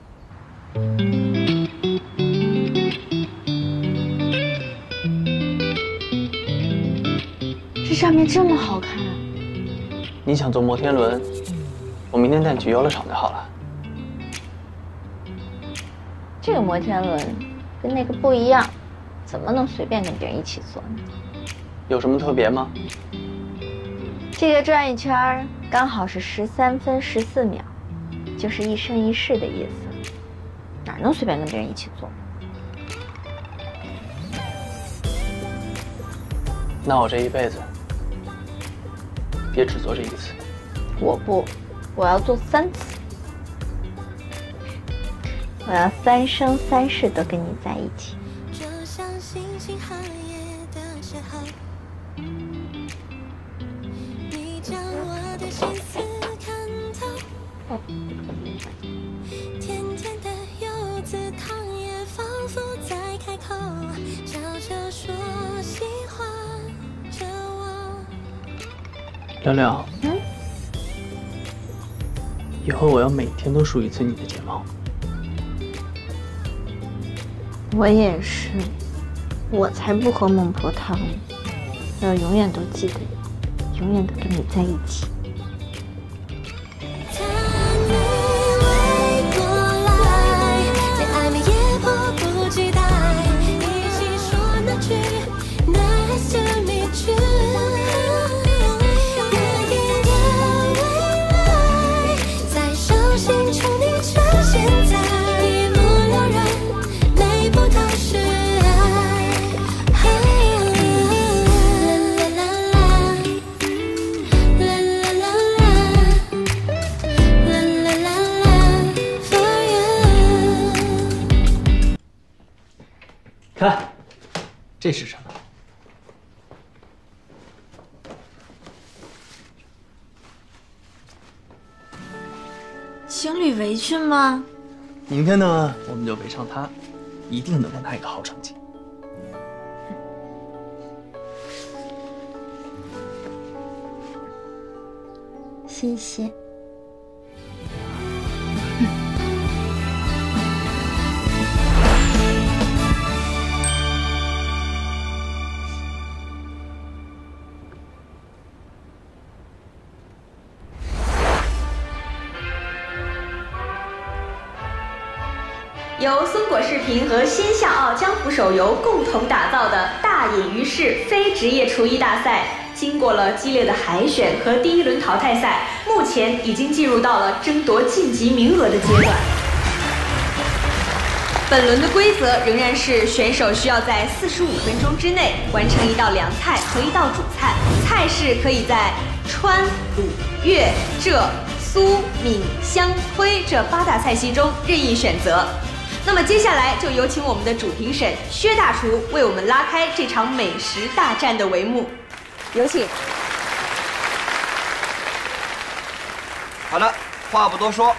这上面这么好看啊！ 你想坐摩天轮，我明天带你去游乐场就好了。 这个摩天轮跟那个不一样，怎么能随便跟别人一起坐呢？ 有什么特别吗？ 这个转一圈刚好是13分14秒，就是一生一世的意思，哪能随便跟别人一起坐？ 那我这一辈子也只做这一次。 我不，我要做3次。我要3生3世都跟你在一起。 就像星星寒夜的邂逅，你将我的心思看透，甜甜的柚子糖也仿佛在开口，悄悄说喜欢着我。 亮亮，以后我要每天都梳一次你的睫毛。 我也是，我才不喝孟婆汤呢！我要永远都记得你，永远都跟你在一起。 看，这是什么？ 情侣围裙吗？ 明天呢，我们就围上它，一定能够拿一个好成绩。 谢谢。 由松果视频和新笑傲江湖手游共同打造的大隐于市非职业厨艺大赛，经过了激烈的海选和第1轮淘汰赛，目前已经进入到了争夺晋级名额的阶段。本轮的规则仍然是选手需要在45分钟之内完成1道凉菜和1道主菜，菜式可以在川、鲁、粤、浙、苏、闽、湘、徽这8大菜系中任意选择。那么接下来就有请我们的主评审薛大厨为我们拉开这场美食大战的帷幕，有请。 好的，话不多说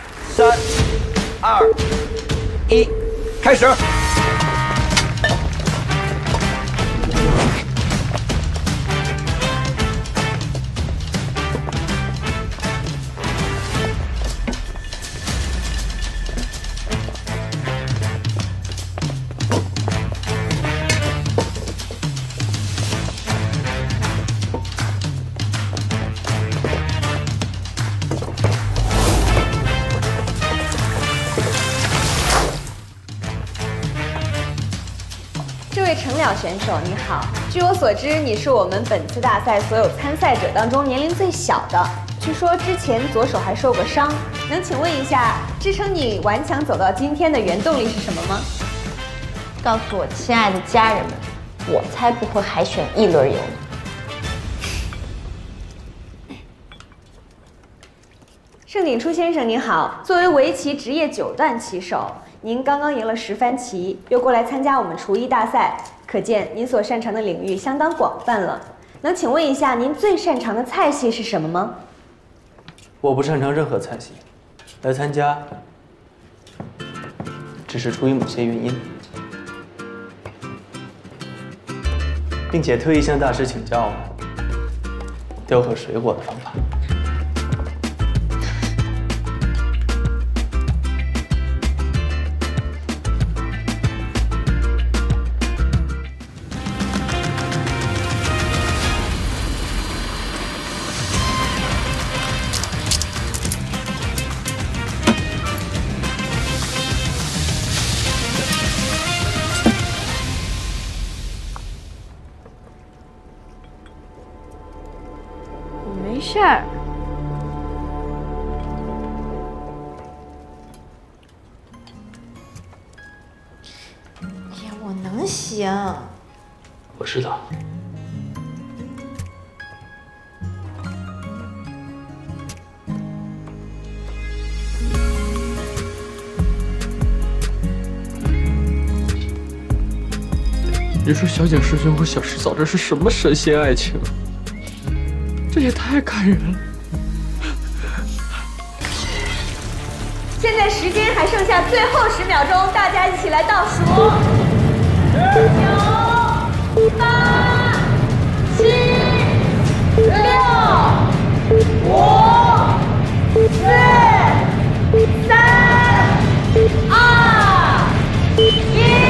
，3、2、1，开始。 程淼选手你好，据我所知，你是我们本次大赛所有参赛者当中年龄最小的，据说之前左手还受过伤，能请问一下，支撑你顽强走到今天的原动力是什么吗？ 告诉我亲爱的家人们，我才不会海选1轮游呢。 盛鼎初先生您好，作为围棋职业9段棋手，您刚刚赢了10番棋，又过来参加我们厨艺大赛，可见您所擅长的领域相当广泛了。能请问一下，您最擅长的菜系是什么吗？ 我不擅长任何菜系，来参加只是出于某些原因，并且特意向大师请教雕刻水果的方法。 事儿。 哎呀，我能行。 我知道。 你说小景师兄和小师嫂这是什么神仙爱情？这也太感人了。 现在时间还剩下最后10秒钟，大家一起来倒数：9、8、7、6、5、4、3、2、1。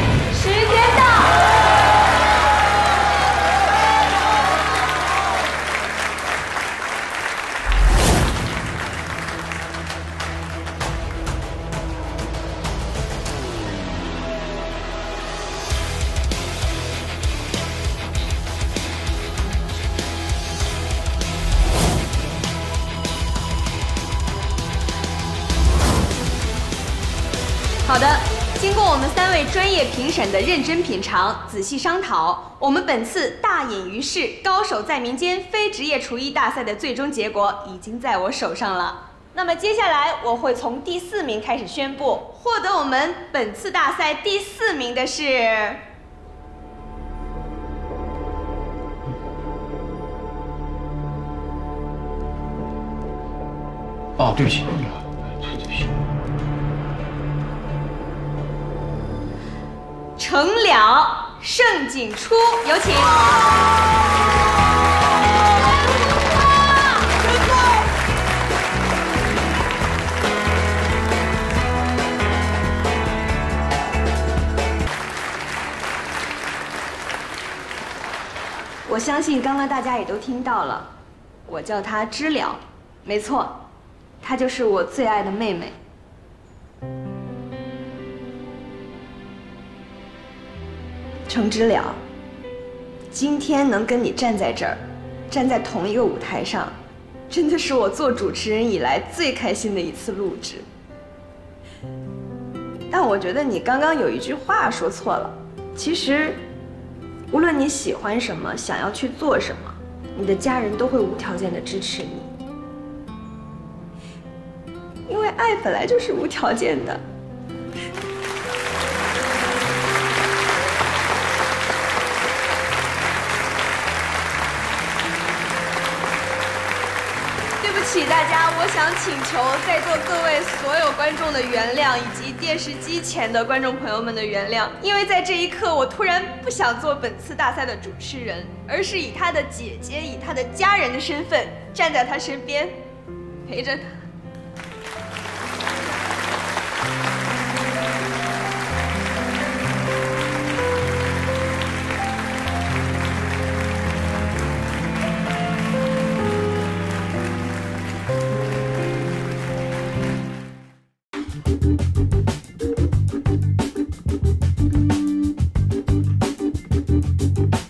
好的，经过我们3位专业评审的认真品尝、仔细商讨，我们本次大隐于市、高手在民间非职业厨艺大赛的最终结果已经在我手上了。那么接下来我会从第4名开始宣布，获得我们本次大赛第4名的是。 哦，对不起， 成了盛景初，有请。我相信刚刚大家也都听到了，我叫她知了，没错，她就是我最爱的妹妹。 程知了，今天能跟你站在这儿，站在同一个舞台上，真的是我做主持人以来最开心的一次录制。但我觉得你刚刚有一句话说错了。其实，无论你喜欢什么，想要去做什么，你的家人都会无条件的支持你，因为爱本来就是无条件的。 对不起大家，我想请求在座各位所有观众的原谅，以及电视机前的观众朋友们的原谅，因为在这一刻，我突然不想做本次大赛的主持人，而是以她的姐姐、以她的家人的身份站在她身边，陪着她。 Thank you.